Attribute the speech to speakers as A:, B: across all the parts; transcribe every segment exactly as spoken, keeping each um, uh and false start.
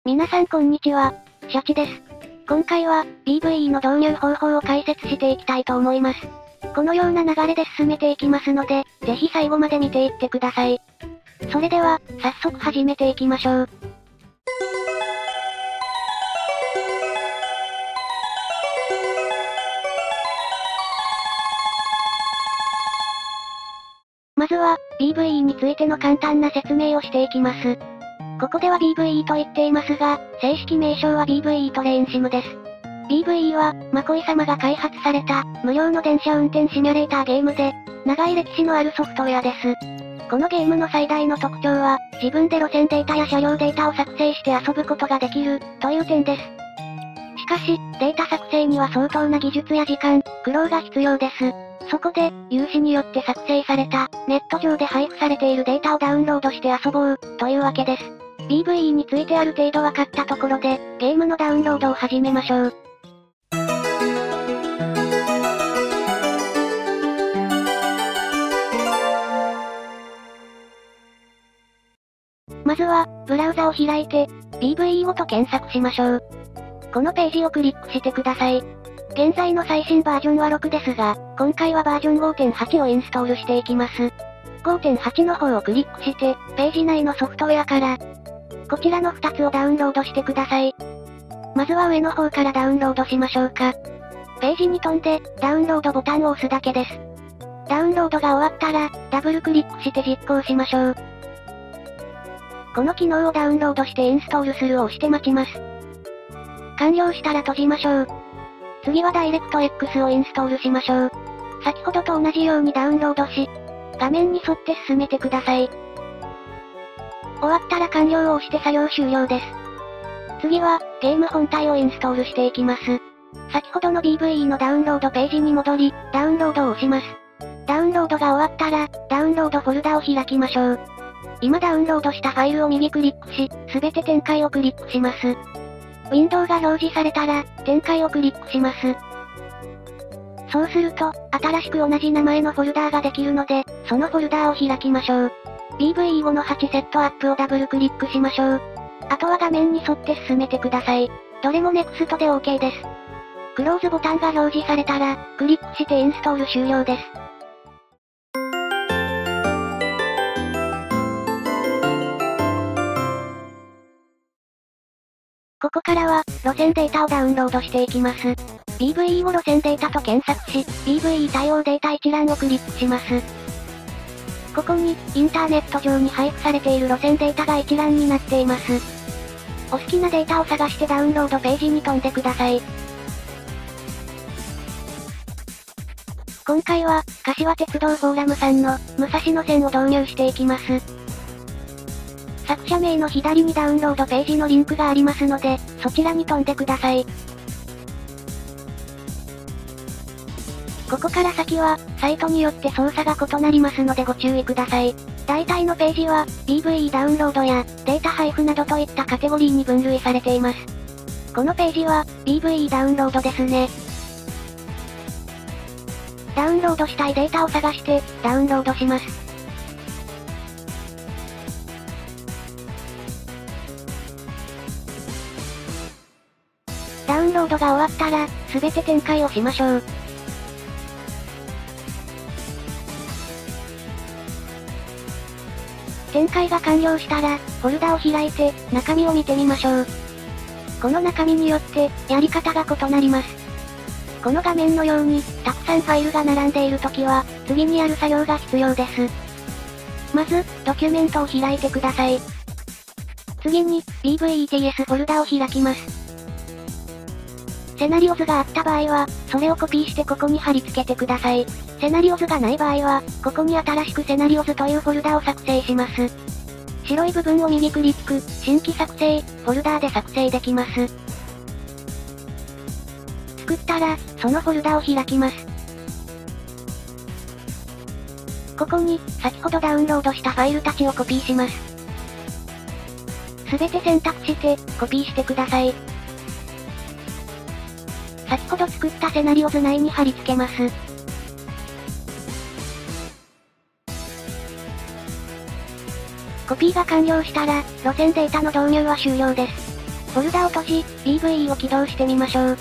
A: 皆さんこんにちは、シャチです。今回は、ピーブイイー の導入方法を解説していきたいと思います。このような流れで進めていきますので、ぜひ最後まで見ていってください。それでは、早速始めていきましょう。まずは、ピーブイイー についての簡単な説明をしていきます。ここでは ピーブイイー と言っていますが、正式名称は ピーブイイー トレインシムです。ピーブイイー は、マコイ様が開発された、無料の電車運転シミュレーターゲームで、長い歴史のあるソフトウェアです。このゲームの最大の特徴は、自分で路線データや車両データを作成して遊ぶことができる、という点です。しかし、データ作成には相当な技術や時間、苦労が必要です。そこで、有志によって作成された、ネット上で配布されているデータをダウンロードして遊ぼう、というわけです。ピーブイイー についてある程度分かったところで、ゲームのダウンロードを始めましょう。まずは、ブラウザを開いて、ピーブイイー ごと検索しましょう。このページをクリックしてください。現在の最新バージョンはろくですが、今回はバージョン ごてんはち をインストールしていきます。ごてんはち の方をクリックして、ページ内のソフトウェアから、こちらのふたつをダウンロードしてください。まずは上の方からダウンロードしましょうか。ページに飛んで、ダウンロードボタンを押すだけです。ダウンロードが終わったら、ダブルクリックして実行しましょう。この機能をダウンロードしてインストールするを押して待ちます。完了したら閉じましょう。次はダイレクト X をインストールしましょう。先ほどと同じようにダウンロードし、画面に沿って進めてください。終わったら完了を押して作業終了です。次は、ゲーム本体をインストールしていきます。先ほどの ピーブイイー のダウンロードページに戻り、ダウンロードを押します。ダウンロードが終わったら、ダウンロードフォルダを開きましょう。今ダウンロードしたファイルを右クリックし、すべて展開をクリックします。ウィンドウが表示されたら、展開をクリックします。そうすると、新しく同じ名前のフォルダーができるので、そのフォルダーを開きましょう。ピーブイイー ごのはちセットアップをダブルクリックしましょう。あとは画面に沿って進めてください。どれも ネクスト で OK です。クローズボタンが表示されたら、クリックしてインストール終了です。ここからは、路線データをダウンロードしていきます。ピーブイイー ご路線データと検索し、ピーブイイー 対応データ一覧をクリックします。ここに、インターネット上に配布されている路線データが一覧になっています。お好きなデータを探してダウンロードページに飛んでください。今回は、柏鉄道フォーラムさんの、武蔵野線を導入していきます。作者名の左にダウンロードページのリンクがありますので、そちらに飛んでください。ここから先は、サイトによって操作が異なりますのでご注意ください。大体のページは、ピーブイイー ダウンロードや、データ配布などといったカテゴリーに分類されています。このページは、ピーブイイー ダウンロードですね。ダウンロードしたいデータを探して、ダウンロードします。ダウンロードが終わったら、すべて展開をしましょう。展開が完了したら、フォルダを開いて、中身を見てみましょう。この中身によって、やり方が異なります。この画面のように、たくさんファイルが並んでいるときは、次にやる作業が必要です。まず、ドキュメントを開いてください。次に、ピーブイイーティーエス フォルダを開きます。セナリオ図があった場合は、それをコピーしてここに貼り付けてください。セナリオ図がない場合は、ここに新しくセナリオ図というフォルダを作成します。白い部分を右クリック、新規作成、フォルダーで作成できます。作ったら、そのフォルダを開きます。ここに、先ほどダウンロードしたファイルたちをコピーします。すべて選択して、コピーしてください。先ほど作ったセナリオ図内に貼り付けます。コピーが完了したら、路線データの導入は終了です。 フォルダを閉じ、ピーブイイー を起動してみましょう。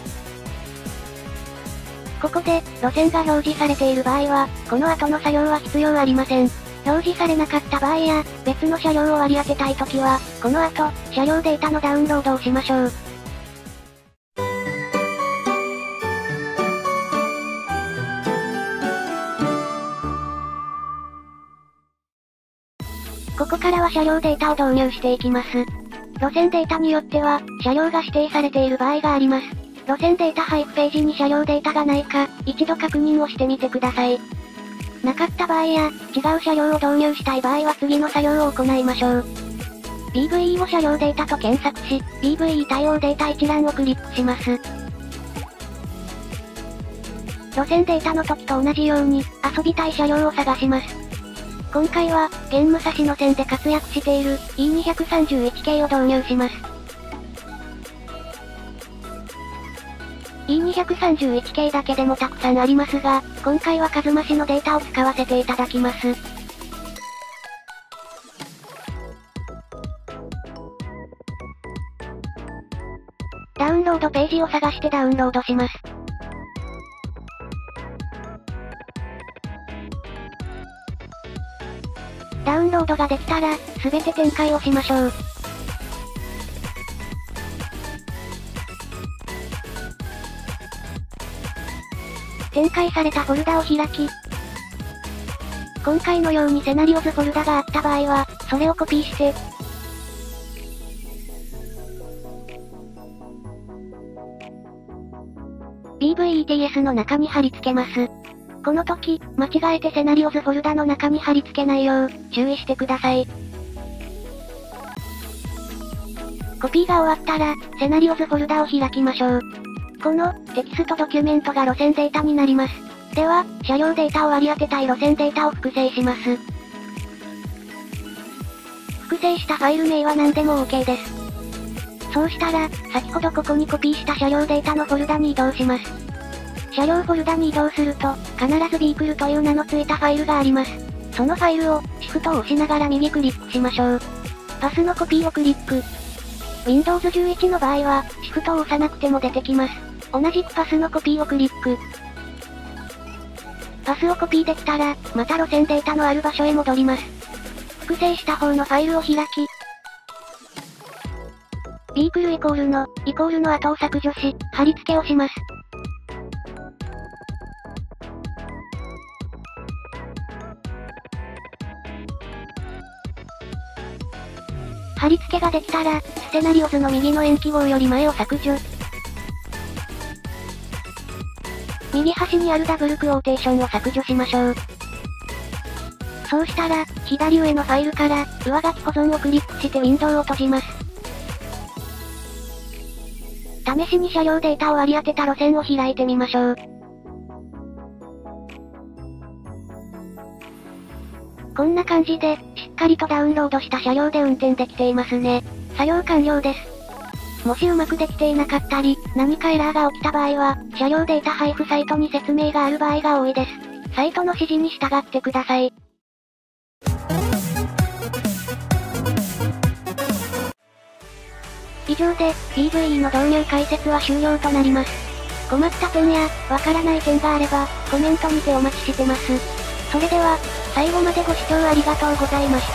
A: ここで、路線が表示されている場合は、この後の作業は必要ありません。表示されなかった場合や、別の車両を割り当てたいときは、この後、車両データのダウンロードをしましょう。ここからは車両データを導入していきます。路線データによっては、車両が指定されている場合があります。路線データ配布ページに車両データがないか、一度確認をしてみてください。なかった場合や、違う車両を導入したい場合は次の作業を行いましょう。ピーブイイー を車両データと検索し、ピーブイイー 対応データ一覧をクリックします。路線データの時と同じように、遊びたい車両を探します。今回は、現武蔵野線で活躍している イーにひゃくさんじゅういちけいを導入します。イーにひゃくさんじゅういちけいだけでもたくさんありますが、今回は数増しのデータを使わせていただきます。ダウンロードページを探してダウンロードします。ダウンロードができたら、すべて展開をしましょう。展開されたフォルダを開き、今回のようにセナリオズフォルダがあった場合は、それをコピーして、ピーブイイーティーエス の中に貼り付けます。この時、間違えてセナリオズフォルダの中に貼り付けないよう、注意してください。コピーが終わったら、セナリオズフォルダを開きましょう。この、テキストドキュメントが路線データになります。では、車両データを割り当てたい路線データを複製します。複製したファイル名は何でも OK です。そうしたら、先ほどここにコピーした車両データのフォルダに移動します。車両フォルダに移動すると、必ずビークルという名の付いたファイルがあります。そのファイルを、シフトを押しながら右クリックしましょう。パスのコピーをクリック。ウィンドウズじゅういち の場合は、シフトを押さなくても出てきます。同じくパスのコピーをクリック。パスをコピーできたら、また路線データのある場所へ戻ります。複製した方のファイルを開き、ビークルイコールの、イコールの後を削除し、貼り付けをします。貼り付けができたら、ステナリオズの右の延期号より前を削除。右端にあるダブルクオーテーションを削除しましょう。そうしたら、左上のファイルから、上書き保存をクリックしてウィンドウを閉じます。試しに車両データを割り当てた路線を開いてみましょう。こんな感じで、しっかりとダウンロードした車両で運転できていますね。作業完了です。もしうまくできていなかったり、何かエラーが起きた場合は、車両データ配布サイトに説明がある場合が多いです。サイトの指示に従ってください。以上で、ピーブイイー の導入解説は終了となります。困った点や、わからない点があれば、コメントにてお待ちしてます。それでは、最後までご視聴ありがとうございました。